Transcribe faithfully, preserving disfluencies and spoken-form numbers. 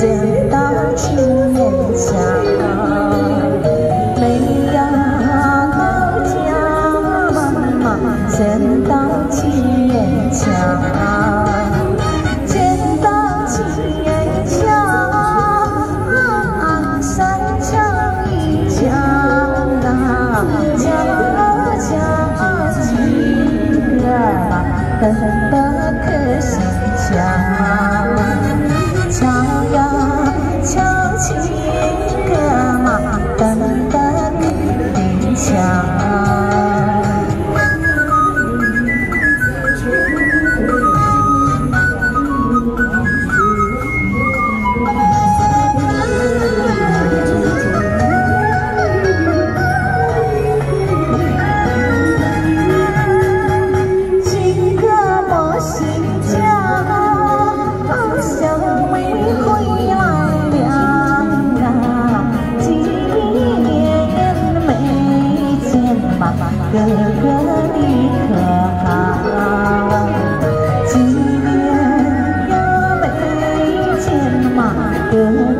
见到青面墙，没有老家嘛，见到青面墙，见到青面墙，山墙一墙啊，家家亲儿嘛，等得可心墙。 瞧呀瞧，情歌嘛，等得定墙。情歌莫心讲。 哥哥你可好？几年又没见嘛，哥。